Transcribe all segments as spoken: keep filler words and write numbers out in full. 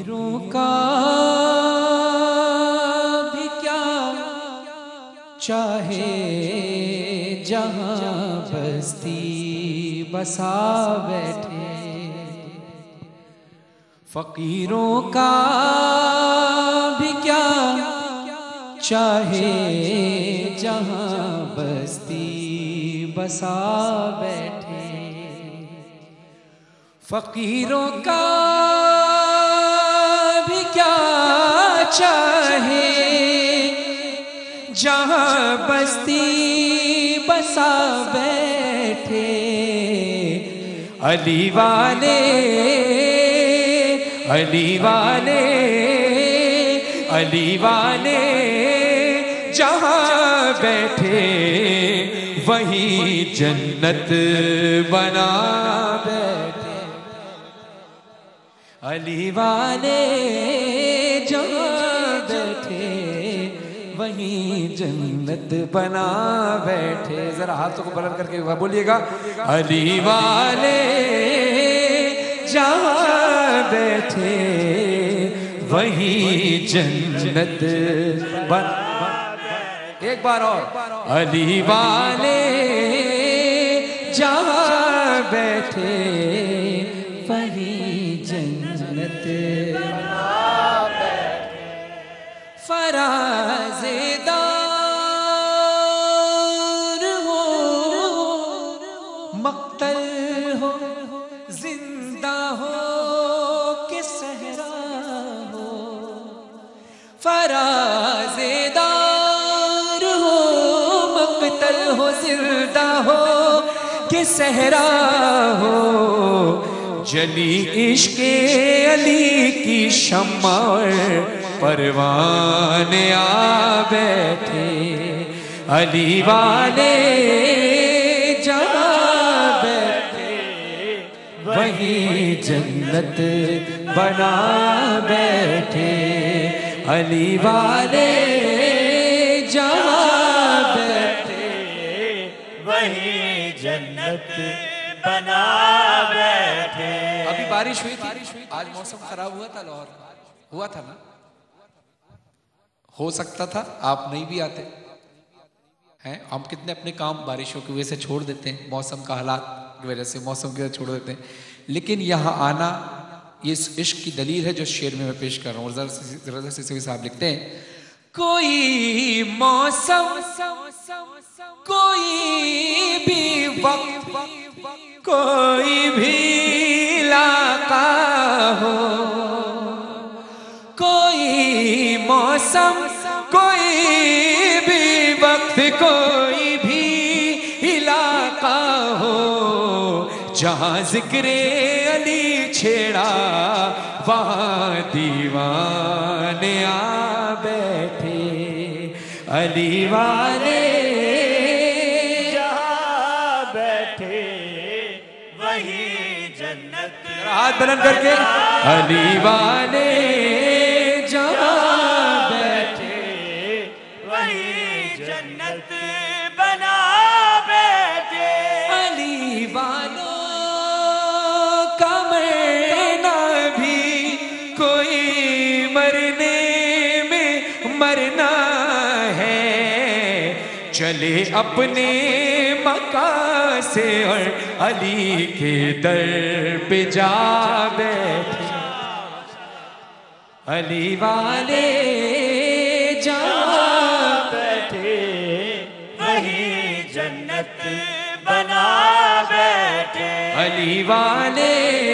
फकीरों का भी क्या, चाहे जहां बस्ती बसा बैठे। फकीरों का भी क्या, चाहे जहां बस्ती बसा बैठे। फकीरों का भी क्या, चाहे जहां बस्ती बसा बैठे। अली वाले अली वाले अली वाले जहां बैठे वहीं जन्नत बना बैठे। अली वाले जहां बैठे वहीं जन्नत बना बैठे। जरा हाथों को बुलंद करके बोलिएगा, अली वाले जहां बैठे वहीं जन्नत बना। एक बार और, अली वाले जहां बैठे वहीं जन्नत बना बैठे। फराज़ेदार हो मक्तल हो, जिंदा हो कि सहरा हो। फराज़ेदार मक्तल हो, जिंदा हो कि सहरा हो। जली इश्क़े अली की शम्मा परवाने आ बैठे। अली वाले जहां बैठे वहीं जन्नत बना बैठे। अली वाले जहां बैठे वहीं जन्नत बना बैठे। अभी बारिश हुई थी, आज मौसम खराब हुआ था, लाहौर हुआ था ना। हो सकता था आप नहीं भी आते हैं। हम कितने अपने काम बारिशों की वजह से छोड़ देते हैं, मौसम का हालात की वजह से, मौसम की वजह से छोड़ देते हैं। लेकिन यहाँ आना ये इश्क की दलील है जो शेर में मैं पेश कर रहा हूँ। जरा से साहब लिखते हैं, कोई मौसम कोई भी वक्त कोई भी इलाका हो, कोई मौसम कोई भी वक्त कोई भी इलाका हो। जहाँ जिक्रे अली छेड़ा वहाँ दीवाने आ बैठे। अली वाले जहाँ बैठे वहीं जन्नत। हाथ बुलंद करके, अली वाले जहाँ बैठे वहीं जन्नत बना बैठे। अली वालों का मरना भी कोई मरने में मरना है। चले अपने मकान से और अली के दर पे जा बैठे। अली वाले जहाँ बैठे वहीं जन्नत बना बैठे। अली वाले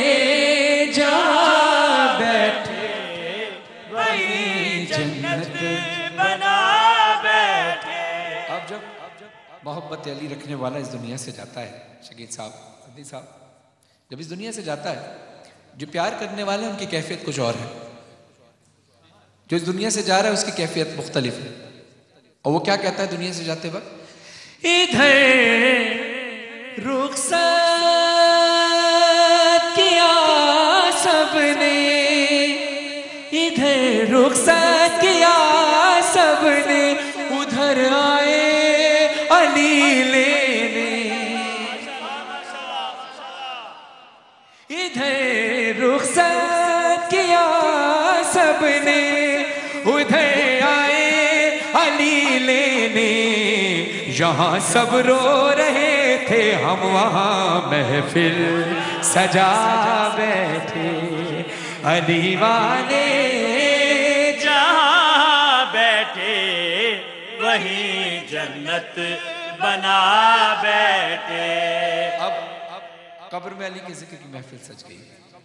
जहाँ बैठे वहीं जन्नत बना बैठे। अब जब मोहब्बत अली रखने वाला इस दुनिया से जाता है, शकील साहब, सदी साहब, जब इस दुनिया से जाता है, जो प्यार करने वाले हैं उनकी कैफियत कुछ और है। जो इस दुनिया से जा रहा है उसकी कैफियत मुख्तलिफ है। और वो क्या कहता है दुनिया से जाते वक्त, इधर रुखसत किया सबने, इधर रुखसत किया सबने, उधर आए अली लेने। इधर रुखसत किया जहां सब रो रहे थे हम वहां महफिल सजा बैठे। अली वाले जहां बैठे वहीं जन्नत बना बैठे। अब कब्र में अली के जिक्र की महफिल सज गई।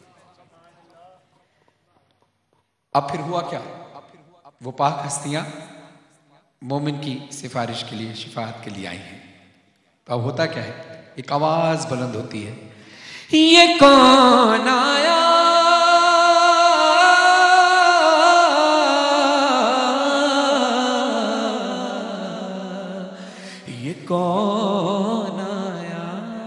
अब फिर हुआ क्या? वो पाक हस्तियां मोमिन की सिफारिश के लिए, शिफाअत के लिए आई हैं। तो अब होता क्या है, एक आवाज बुलंद होती है, ये कौन आया, ये कौन आया,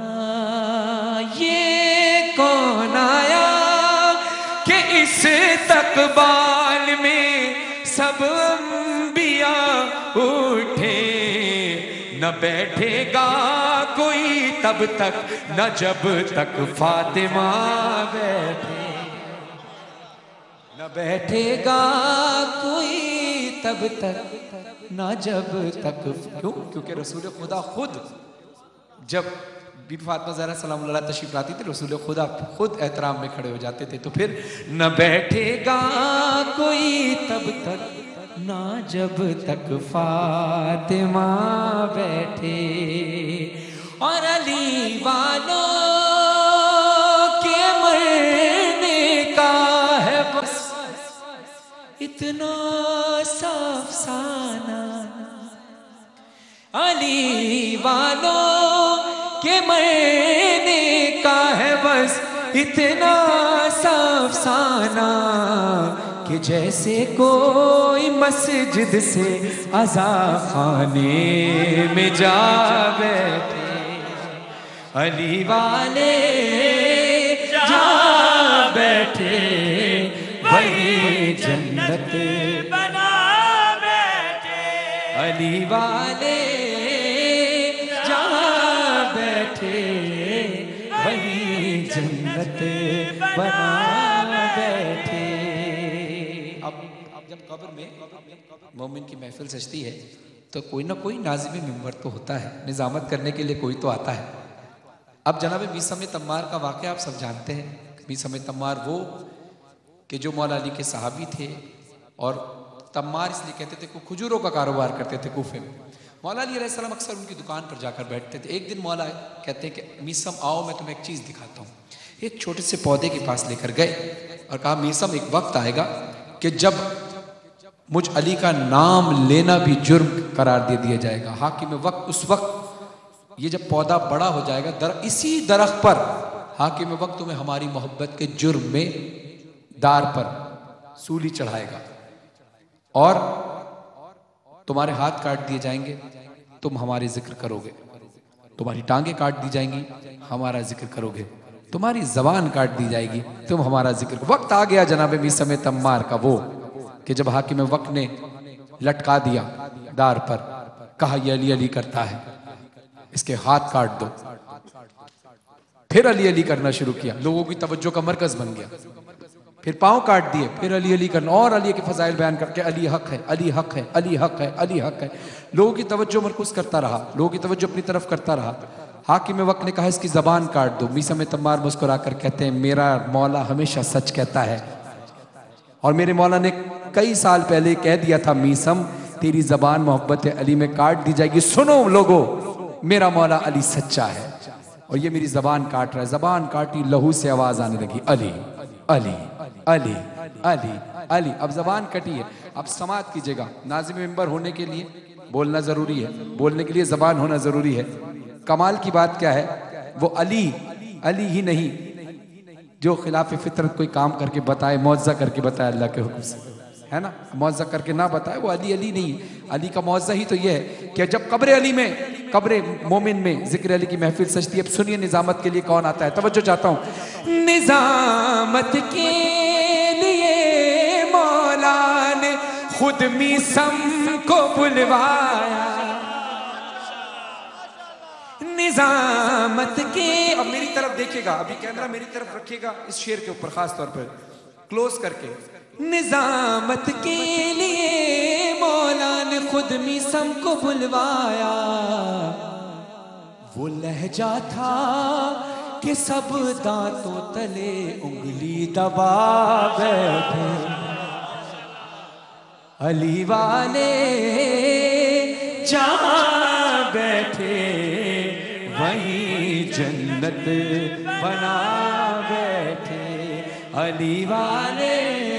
ये कौन आया कि इस तकबाल में सब अंबिया उठे। न बैठेगा कोई तब तक, न जब तक फातिमा बैठे। न बैठेगा कोई तब तक, न जब तक। क्यों? क्योंकि रसूल खुदा खुद जब बीबी फातिमा ज़हरा सलामुल्लाह अलैहा तशरीफ लाती थी, रसूल खुदा खुद एहतराम में खड़े हो जाते थे। तो फिर न बैठेगा कोई तब तक, ना जब तक फातिमा बैठे। और अली वालों के मरने का है बस इतना साफ साना। अली वालों के मरने का है बस इतना साफ साना कि जैसे कोई मस्जिद से अज़ा खाने में जा बैठे। अली वाले जा बैठे वही जन्नत बना बैठे। अली वाले जा बैठे वही जन्नत बना बैठे। अब जब कब्र में मोमिन की महफिल सजती है तो कोई ना कोई नाज़िम मिंबर तो होता है, निज़ामत करने के लिए कोई तो आता है। अब जनाब मीसम तम्मार का वाक़या आप सब जानते हैं। मीसम तम्मार वो कि जो मौला अली के सहाबी थे, और तम्मार इसलिए कहते थे, को खजूरों का कारोबार करते थे कूफे में। मौला अली अलैहि सलाम अक्सर उनकी दुकान पर जाकर बैठते थे। एक दिन मौला कहते हैं कि मीसम आओ मैं तुम्हें एक चीज़ दिखाता हूँ। एक छोटे से पौधे के पास लेकर गए और कहा, मीसम एक वक्त आएगा कि जब मुझ अली का नाम लेना भी जुर्म करार दे दिया जाएगा। हाकिम वक्त उस वक्त ये जब पौधा बड़ा हो जाएगा, दर, इसी दरख्त पर हाकिम वक्त तुम्हें हमारी मोहब्बत के जुर्म में दार पर सूली चढ़ाएगा और तुम्हारे हाथ काट दिए जाएंगे, तुम हमारे जिक्र करोगे। तुम्हारी टांगे काट दी जाएंगी, हमारा जिक्र करोगे। तुम्हारी जबान काट दी जाएगी, तुम हमारा जिक्र। वक्त आ गया जनाब मीसम तम्मार का वो कि जब हाकिम वक्त ने लटका दिया दार पर, कहा ये अली अली करता है, इसके हाथ काट दो। फिर अली अली करना शुरू किया, लोगों की तवज्जो का मरकज बन गया। फिर पांव काट दिए, फिर अली अली करना, और अली के फजाइल बयान करके अली हक है, अली हक है, अली हक है, अली हक है। लोगों की तवज्जो मरकूज करता रहा, लोगों की तवज्जो अपनी तरफ करता रहा। हाकिम वक्त ने कहा इसकी जबान काट दो। मीसम तम्मार मुस्कुरा कर कहते हैं, मेरा मौला हमेशा सच कहता है, और मेरे मौला ने कई साल पहले कह दिया था, मीसम तेरी जबान मोहब्बत अली में काट दी जाएगी। सुनो लोगो, मेरा मौला अली सच्चा है और ये मेरी जबान काट रहा है। जबान काटी, लहू से आवाज आने लगी, अली अली अली अली अली। अब जबान कटी है, अब समात कीजिएगा। नाज़िम मिंबर होने के लिए बोलना जरूरी है, बोलने के लिए जबान होना जरूरी है। कमाल की बात क्या है, वो अली अली ही नहीं जो खिलाफ फितरत कोई काम करके बताए, मौज़ा करके बताए अल्लाह के हुक्म से, है ना। मौज़ा करके ना बताए, वो अली अली नहीं। अली का मौज़ा ही तो ये है कि जब कब्र अली में, कब्र मोमिन में जिक्र अली की महफिल सजती है। अब सुनिए निजामत के लिए कौन आता है, तवज्जो चाहता हूँ। निजामत के लिए मौला ने खुद मीसम को बुलवाया। निजामत के, अब मेरी तरफ देखिएगा, अभी कैमरा मेरी तरफ रखिएगा, इस शेर के ऊपर खास तौर पर क्लोज करके। निजामत के लिए मौला ने खुद मीसम को बुलवाया। वो लहजा था कि सब दांतों तले उंगली दबा बैठे। अली वाले जहाँ बैठे वहीं जन्नत बना बैठे। अली वाले